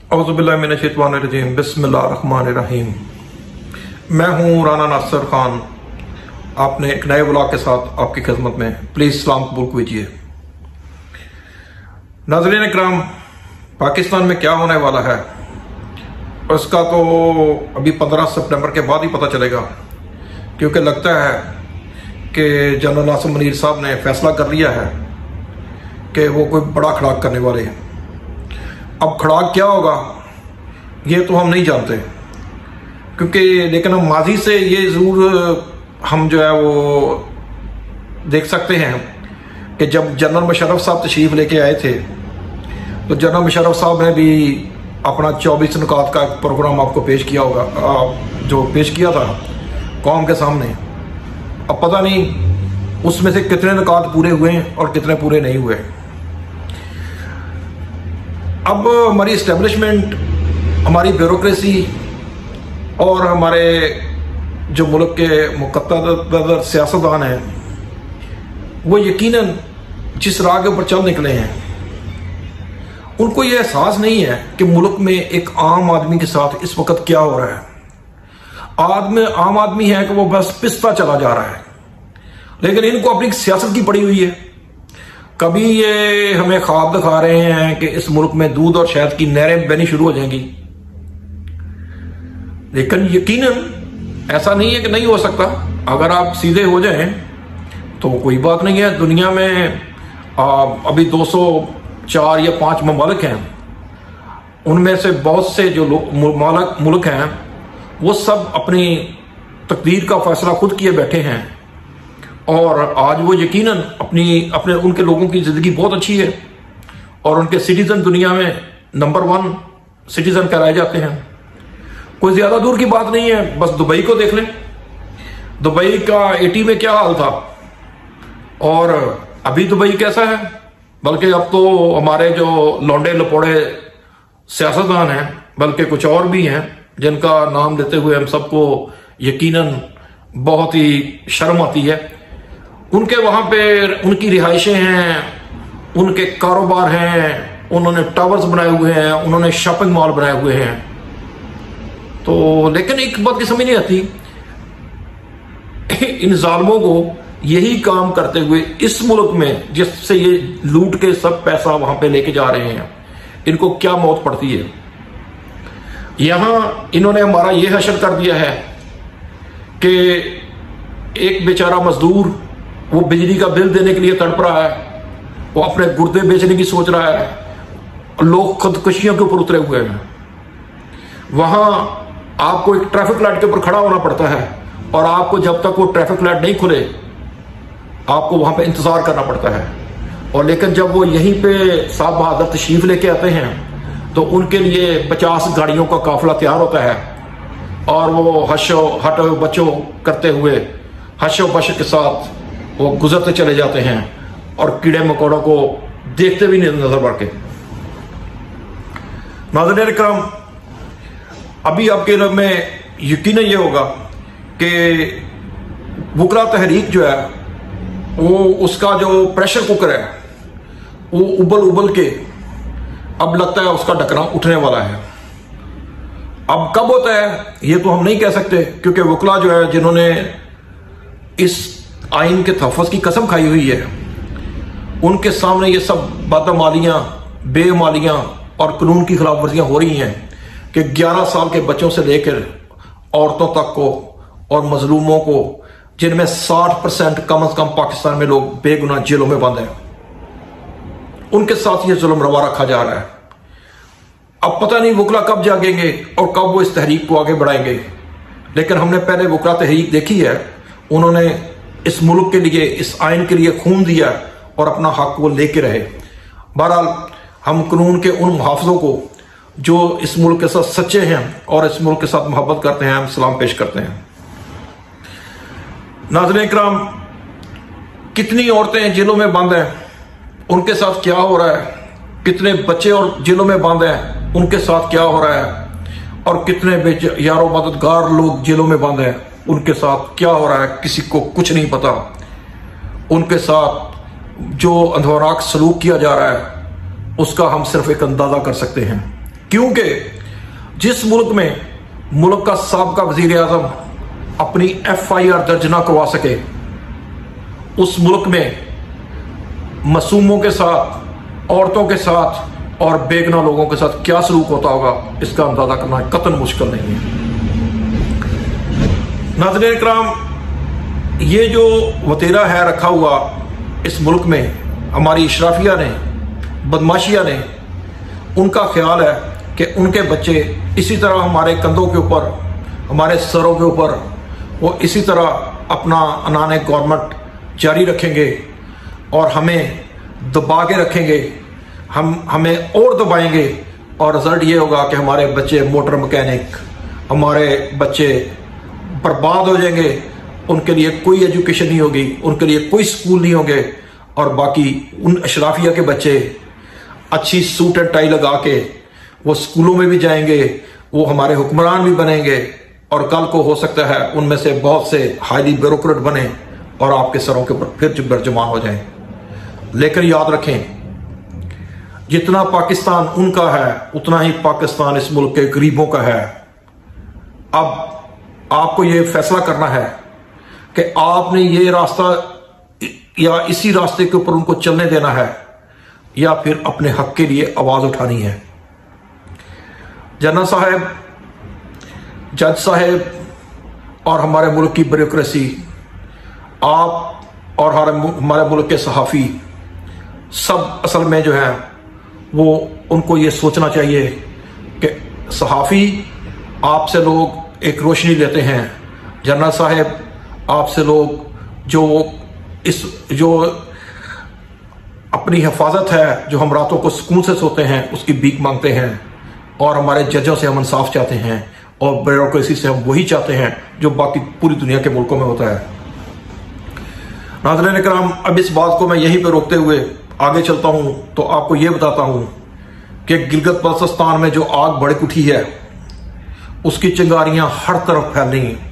औज़ुबिल्लाहिमिनश्शैतानिर्रजीम बिस्मिल्लाहिर्रहमानिर्रहीम। मैं हूँ राना नासिर खान, आपने एक नए व्लॉग के साथ आपकी खिदमत में। प्लीज़ सलाम कबूल कीजिए। नाज़रीन इकराम, पाकिस्तान में क्या होने वाला है उसका तो अभी 15 सितंबर के बाद ही पता चलेगा, क्योंकि लगता है कि जनरल आसिम मुनीर साहब ने फैसला कर लिया है कि वो कोई बड़ा खड़ाक करने वाले हैं। अब खड़ाक क्या होगा ये तो हम नहीं जानते, क्योंकि लेकिन हम माजी से ये ज़रूर हम जो है वो देख सकते हैं कि जब जनरल मुशर्रफ साहब तशरीफ़ लेके आए थे तो जनरल मुशर्रफ साहब ने भी अपना 24 नुकात का एक प्रोग्राम आपको पेश किया होगा, जो पेश किया था कौम के सामने। अब पता नहीं उसमें से कितने नुकात पूरे हुए और कितने पूरे नहीं हुए। अब हमारी इस्टेब्लिशमेंट, हमारी ब्यूरोक्रेसी और हमारे जो मुल्क के मुक़त्तर सियासतदान हैं वो यकीनन जिस राह के ऊपर चल निकले हैं, उनको ये एहसास नहीं है कि मुल्क में एक आम आदमी के साथ इस वक्त क्या हो रहा है। आम आदमी है कि वो बस पिसता चला जा रहा है, लेकिन इनको अपनी सियासत की पड़ी हुई है। कभी ये हमें ख्वाब दिखा रहे हैं कि इस मुल्क में दूध और शहद की नहरें बहनी शुरू हो जाएंगी, लेकिन यकीनन ऐसा नहीं है कि नहीं हो सकता। अगर आप सीधे हो जाएं तो कोई बात नहीं है। दुनिया में अभी 204 या 5 ममालिक हैं, उनमें से बहुत से जो मुल्क हैं वो सब अपनी तकदीर का फैसला खुद किए बैठे हैं, और आज वो यकीनन अपने उनके लोगों की जिंदगी बहुत अच्छी है और उनके सिटीजन दुनिया में नंबर 1 सिटीजन कहलाए जाते हैं। कोई ज्यादा दूर की बात नहीं है, बस दुबई को देख लें। दुबई का 80 में क्या हाल था और अभी दुबई कैसा है। बल्कि अब तो हमारे जो लौंडे लपोड़े सियासतदान हैं, बल्कि कुछ और भी हैं जिनका नाम लेते हुए हम सबको यकीनन बहुत ही शर्म आती है। उनके वहां पे उनकी रिहाइशें हैं, उनके कारोबार हैं, उन्होंने टावर्स बनाए हुए हैं, उन्होंने शॉपिंग मॉल बनाए हुए हैं। तो लेकिन एक बात की समझ नहीं आती, इन जालिमों को यही काम करते हुए इस मुल्क में जिससे ये लूट के सब पैसा वहां पे लेके जा रहे हैं, इनको क्या मौत पड़ती है। यहां इन्होंने हमारा ये हशर कर दिया है कि एक बेचारा मजदूर वो बिजली का बिल देने के लिए तड़प रहा है, वो अपने गुर्दे बेचने की सोच रहा है, लोग खुदकुशियों के ऊपर उतरे हुए हैं। वहां आपको एक ट्रैफिक लाइट के ऊपर खड़ा होना पड़ता है और आपको जब तक वो ट्रैफिक लाइट नहीं खुले आपको वहां पे इंतजार करना पड़ता है। और लेकिन जब वो यहीं पे साहब बहादुर तशरीफ लेके आते हैं तो उनके लिए 50 गाड़ियों का काफिला तैयार होता है और वो हशो हटो बचो करते हुए हशो बश के साथ वो गुजरते चले जाते हैं और कीड़े मकोड़ों को देखते भी नहीं नजर बढ़ के। नाज़रीन इकराम, अभी आपके रब में यकीन ये होगा कि वुकरा तहरीक जो है वो उसका जो प्रेशर कुकर है वो उबल के अब लगता है उसका ढक्कन उठने वाला है। अब कब होता है ये तो हम नहीं कह सकते, क्योंकि वुकला जो है जिन्होंने इस आइन के तहफ़्फ़ुज़ की कसम खाई हुई है उनके सामने ये सब बदअमालियां, बेमालियां और कानून की खिलाफ वर्जियां हो रही हैं कि 11 साल के बच्चों से लेकर औरतों तक को और मजलूमों को, जिनमें 60% कम से कम पाकिस्तान में लोग बेगुनाह जेलों में बंद हैं, उनके साथ ये जुल्म रवा रखा जा रहा है। अब पता नहीं वुकला कब जागेंगे और कब वो इस तहरीक को आगे बढ़ाएंगे, लेकिन हमने पहले वुकला तहरीक देखी है। उन्होंने इस मुल्क के लिए, इस आइन के लिए खून दिया और अपना हक वो लेके रहे। बहरहाल हम कानून के उन मुहाफ़िज़ों को जो इस मुल्क के साथ सच्चे हैं और इस मुल्क के साथ मोहब्बत करते हैं, हम सलाम पेश करते हैं। नाज़रीन इकराम, कितनी औरतें जेलों में बंद हैं, उनके साथ क्या हो रहा है। कितने बच्चे और जेलों में बंद हैं, उनके साथ क्या हो रहा है। और कितने यारों मददगार लोग जेलों में बंद हैं, उनके साथ क्या हो रहा है, किसी को कुछ नहीं पता। उनके साथ जो अंधोनाक सलूक किया जा रहा है उसका हम सिर्फ एक अंदाजा कर सकते हैं। क्योंकि जिस मुल्क में मुल्क का साबका वजीर आजम अपनी FIR दर्ज ना करवा सके, उस मुल्क में मासूमों के साथ, औरतों के साथ और बेगना लोगों के साथ क्या सलूक होता होगा, इसका अंदाजा करना कतई मुश्किल नहीं है। नाज़रीन इकराम, ये जो वतीरा है रखा हुआ इस मुल्क में, हमारी इशराफिया ने, बदमाशिया ने, उनका ख्याल है कि उनके बच्चे इसी तरह हमारे कंधों के ऊपर, हमारे सरों के ऊपर वो इसी तरह अपना अनाने गवर्नमेंट जारी रखेंगे और हमें दबा के रखेंगे, हमें और दबाएंगे और रिजल्ट ये होगा कि हमारे बच्चे मोटर मैकेनिक, हमारे बच्चे बर्बाद हो जाएंगे, उनके लिए कोई एजुकेशन नहीं होगी, उनके लिए कोई स्कूल नहीं होंगे और बाकी उन अशराफिया के बच्चे अच्छी सूट एंड टाई लगा के वो स्कूलों में भी जाएंगे, वो हमारे हुक्मरान भी बनेंगे और कल को हो सकता है उनमें से बहुत से हाईली ब्यूरोक्रेट बने और आपके सरों के ऊपर फिर बर्जमान हो जाएं। लेकिन याद रखें, जितना पाकिस्तान उनका है उतना ही पाकिस्तान इस मुल्क के गरीबों का है। अब आपको ये फैसला करना है कि आपने ये रास्ता या इसी रास्ते के ऊपर उनको चलने देना है या फिर अपने हक के लिए आवाज उठानी है। जनरल साहब, जज साहब और हमारे मुल्क की ब्यूरोक्रेसी, आप और हमारे मुल्क के सहाफ़ी सब असल में जो है वो उनको ये सोचना चाहिए कि सहाफ़ी आपसे लोग एक रोशनी लेते हैं, जनरल साहब आपसे लोग जो अपनी हिफाजत है, जो हम रातों को सुकून से सोते हैं, उसकी भीख मांगते हैं और हमारे जजों से हम इंसाफ चाहते हैं और ब्यूरोक्रेसी से हम वही चाहते हैं जो बाकी पूरी दुनिया के मुल्कों में होता है। नाज़रीन इकराम, अब इस बात को मैं यहीं पर रोकते हुए आगे चलता हूं तो आपको यह बताता हूं कि गिलगित बल्तिस्तान में जो आग भड़क उठी है उसकी चिंगारियां हर तरफ फैल रही हैं।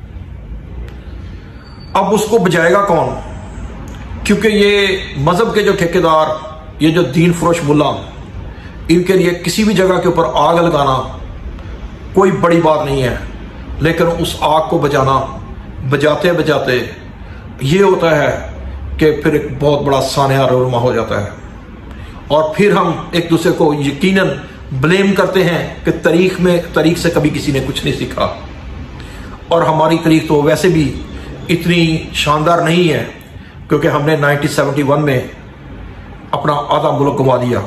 अब उसको बुझाएगा कौन? क्योंकि ये मजहब के जो ठेकेदार, ये जो दीन फरोश मुल्ला, इनके लिए किसी भी जगह के ऊपर आग लगाना कोई बड़ी बात नहीं है, लेकिन उस आग को बुझाना बजाते बजाते ये होता है कि फिर एक बहुत बड़ा सानिया रोमा हो जाता है और फिर हम एक दूसरे को यकीनन ब्लेम करते हैं कि तारीख से कभी किसी ने कुछ नहीं सीखा और हमारी तारीख तो वैसे भी इतनी शानदार नहीं है क्योंकि हमने 1971 में अपना आधा मुल्क गंवा दिया।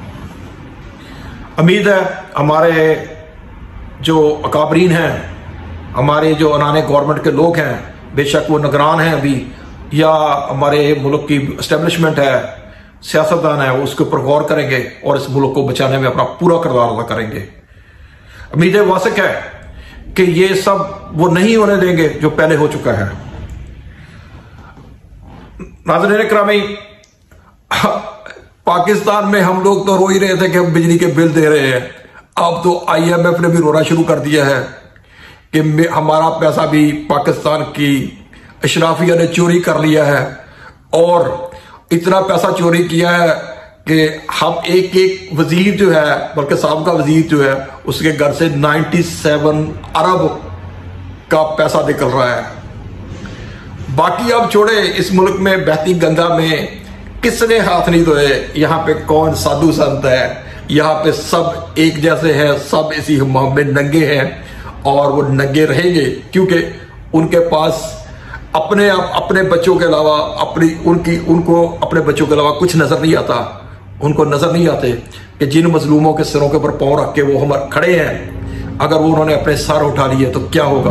उम्मीद है हमारे जो अकाबरीन हैं, हमारे जो अनाने गवर्नमेंट के लोग हैं, बेशक वो निगरान हैं अभी या हमारे मुल्क की एस्टेब्लिशमेंट है, सियासतदान है, वो उसके ऊपर गौर करेंगे और इस मुल्क को बचाने में अपना पूरा किरदार अदा करेंगे। उम्मीद वासिक है कि ये सब वो नहीं होने देंगे जो पहले हो चुका है। नाज़रीन किरामी, पाकिस्तान में हम लोग तो रो ही रहे थे कि हम बिजली के बिल दे रहे हैं, अब तो IMF ने भी रोना शुरू कर दिया है कि हमारा पैसा भी पाकिस्तान की अशराफिया ने चोरी कर लिया है और इतना पैसा चोरी किया है कि हम एक वजीर जो है, बल्कि साहब का वजीर जो है, उसके घर से 97 अरब का पैसा निकल रहा है। बाकी अब छोड़े, इस मुल्क में बहती गंगा में किसने हाथ नहीं धोए, यहाँ पे कौन साधु संत है, यहाँ पे सब एक जैसे हैं, सब इसी हमाम में नंगे हैं और वो नंगे रहेंगे क्योंकि उनके पास अपने बच्चों के अलावा उनको अपने बच्चों के अलावा कुछ नजर नहीं आता। उनको नजर नहीं आते कि जिन मजलूमों के सिरों के ऊपर पांव रख के वो हम खड़े हैं, अगर वो उन्होंने अपने सर उठा लिए तो क्या होगा।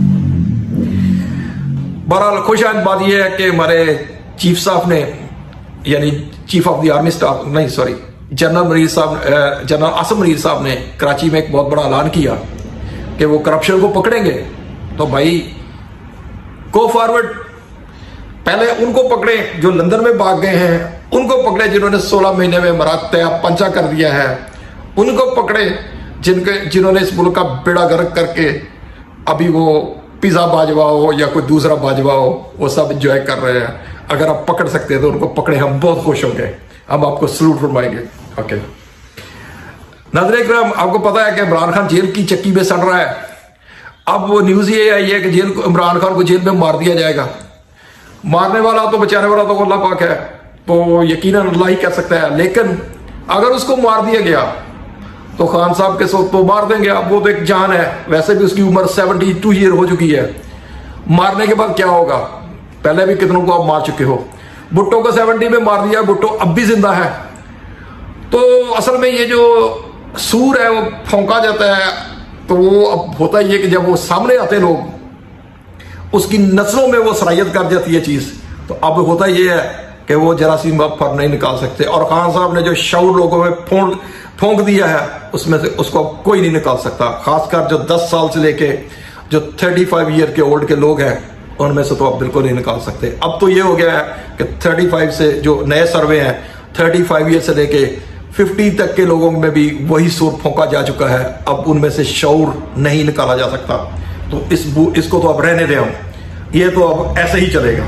बहरहाल खुशहाल बात यह है कि हमारे चीफ साहब ने, यानी chief of the army staff, नहीं सॉरी, जनरल आसिम मुनीर साहब ने कराची में एक बहुत बड़ा ऐलान किया कि वो करप्शन को पकड़ेंगे। तो भाई गो फॉरवर्ड, पहले उनको पकड़े जो लंदन में भाग गए हैं, उनको पकड़े जिन्होंने 16 महीने में मराते पंचा कर दिया है, उनको पकड़े जिन्होंने इस मुल्क का बेड़ा गर्क करके अभी वो पिज्जा बाजवा हो या कोई दूसरा बाजवा हो वो सब एंजॉय कर रहे हैं। अगर आप पकड़ सकते हैं तो उनको पकड़े, हम बहुत खुश होंगे, हम आपको सलूट फरमाएंगे। ओके नाज़रीन इकराम, आपको पता है कि इमरान खान जेल की चक्की में सड़ रहा है। अब वो न्यूज ये आई है कि इमरान खान को जेल में मार दिया जाएगा। मारने वाला तो बचाने वाला तो अल्लाह पाक है, तो यकीनन अल्लाह ही कह सकता है। लेकिन अगर उसको मार दिया गया तो खान साहब के साथ तो मार देंगे। अब वो तो एक जान है, वैसे भी उसकी उम्र 72 ईयर हो चुकी है। मारने के बाद क्या होगा? पहले भी कितनों को आप मार चुके हो। भुट्टो को 70 में मार दिया, भुट्टो अब भी जिंदा है। तो असल में ये जो सूर है वो फौंका जाता है, तो वो अब होता ही है कि जब वो सामने आते लोग, उसकी नस्लों में वो सरायत कर जाती है चीज। तो अब होता ये है कि वो जरासीम अब फर नहीं निकाल सकते, और खान साहब ने जो शऊर लोगों में फौंक दिया है उसमें से उसको कोई नहीं निकाल सकता। खासकर जो 10 साल से लेके जो 35 ईयर के ओल्ड के लोग हैं उनमें से तो आप बिल्कुल नहीं निकाल सकते। अब तो ये हो गया है कि 35 से जो नए सर्वे हैं 35 ईयर से लेके 50 तक के लोगों में भी वही सूर फौंका जा चुका है। अब उनमें से शऊर नहीं निकाला जा सकता। तो इसको तो अब रहने दें हम, ये तो अब ऐसे ही चलेगा।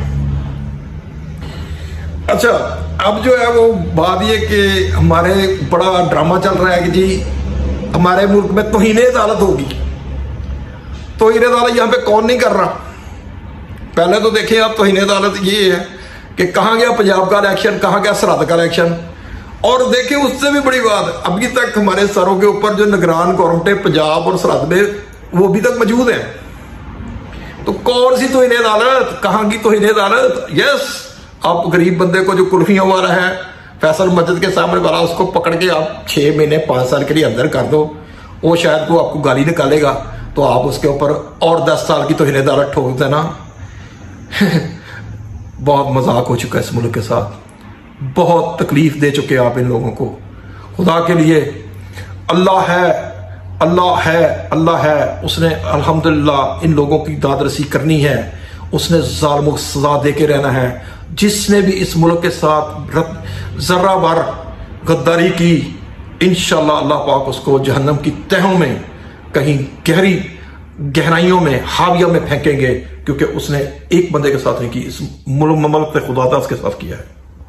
अच्छा, अब जो है वो बात ये कि हमारे बड़ा ड्रामा चल रहा है कि जी हमारे मुल्क में तौहीन अदालत होगी। तौहीन अदालत यहां पे कौन नहीं कर रहा? पहले तो देखिए आप, तौहीन अदालत ये है कि कहां गया पंजाब का इलेक्शन, कहां गया सरहद का इलेक्शन। और देखिए उससे भी बड़ी बात, अभी तक हमारे सरों के ऊपर जो निगरान गवर्नमेंट पंजाब और सरहद में वो अभी तक मौजूद है। तो कौन सी तौहीन अदालत, कहां की तौहीन अदालत? यस, आप गरीब बंदे को जो कुल्फियां वाला है फैसल मस्जिद के सामने वाला, उसको पकड़ के आप 6 महीने 5 साल के लिए अंदर कर दो, वो शायद वो आपको गाली निकालेगा, तो आप उसके ऊपर और 10 साल की तौहीन अदालत ठोक देना। बहुत मजाक हो चुका है इस मुल्क के साथ, बहुत तकलीफ दे चुके आप इन लोगों को। खुदा के लिए अल्लाह है, अल्लाह है, अल्लाह है। उसने अल्हम्दुलिल्लाह इन लोगों की दादरसी करनी है, उसने जालिमों को सजा दे के रहना है। जिसने भी इस मुल्क के साथ जर्रा भर गद्दारी की, इंशाअल्लाह अल्लाह पाक उसको जहन्नम की तहों में, कहीं गहरी गहराइयों में, हाविया में फेंकेंगे, क्योंकि उसने एक बंदे के साथ नहीं की, इस मुल्क ने खुदादास के साथ किया है।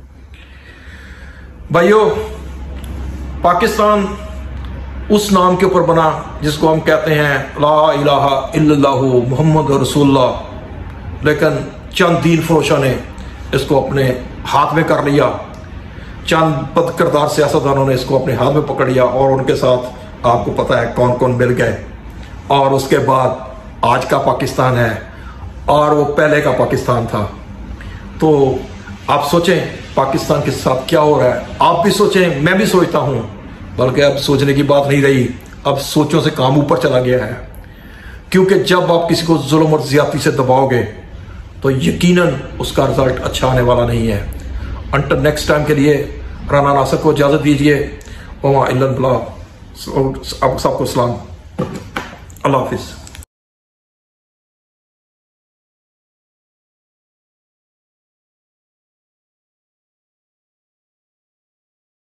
भाइयों, पाकिस्तान उस नाम के ऊपर बना जिसको हम कहते हैं ला इलाहा इल्लल्लाहु मुहम्मद रसूलुल्लाह, लेकिन चंद दीन फरोशा ने इसको अपने हाथ में कर लिया। चंद बद किरदार सियासतदानों ने इसको अपने हाथ में पकड़ लिया, और उनके साथ आपको पता है कौन कौन मिल गए। और उसके बाद आज का पाकिस्तान है, और वो पहले का पाकिस्तान था। तो आप सोचें पाकिस्तान के साथ क्या हो रहा है। आप भी सोचें, मैं भी सोचता हूं, बल्कि अब सोचने की बात नहीं रही, अब सोचों से काम ऊपर चला गया है। क्योंकि जब आप किसी को जुल्म और ज्यादती से दबाओगे तो यकीनन उसका रिजल्ट अच्छा आने वाला नहीं है। अंटिल नेक्स्ट टाइम के लिए राना नासिर को इजाजत दीजिए। वमा इल्लल बलाग। आप सबको सलाम, अल्लाह हाफिज।